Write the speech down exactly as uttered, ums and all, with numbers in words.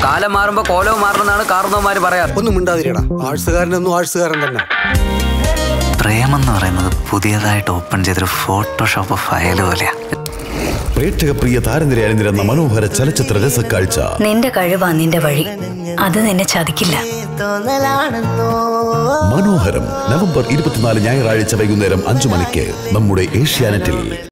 കാലം മാറുമ്പോ കോലവും മാറണമെന്നാണ് കാരണവന്മാര് പറയാറ്. ഒന്നും മിണ്ടാതിരിയടാ. ആഴ്സുകാരനൊന്നും ആഴ്സുകാരൻ തന്നെ. പ്രേമം എന്ന് പറയുന്നത് പുതിയതായിട്ട് ഓപ്പൺ ചെയ്തൊരു ഫോട്ടോഷോപ്പ് ഫയൽ പോലെയാ. പ്രേക്ഷക പ്രിയ താരനിര അണിനിരന്ന മനോഹര ചലച്ചിത്ര രസക്കാഴ്ച. നിന്റെ കഴിവാ നിന്റെ വഴി, അത് നിന്നെ ചതിക്കില്ല. മനോഹരം നവംബർ ഇരുപത്തിനാല് ഞായറാഴ്ച വൈകുന്നേരം അഞ്ചു മണിക്ക് നമ്മുടെ ഏഷ്യാനെറ്റിൽ.